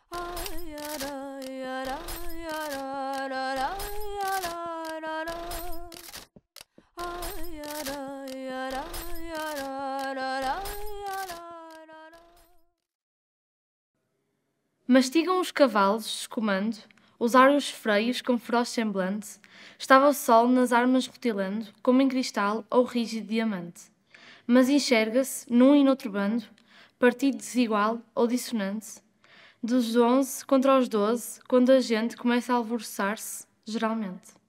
Mastigam os cavalos, escumando, os áureos freios com feroz semblante, estava o sol nas armas rutilando, como em cristal ou rígido diamante. Mas enxerga-se, num e noutro bando, partido desigual ou dissonante, dos 11 contra os 12, quando a gente começa a alvoroçar-se, geralmente.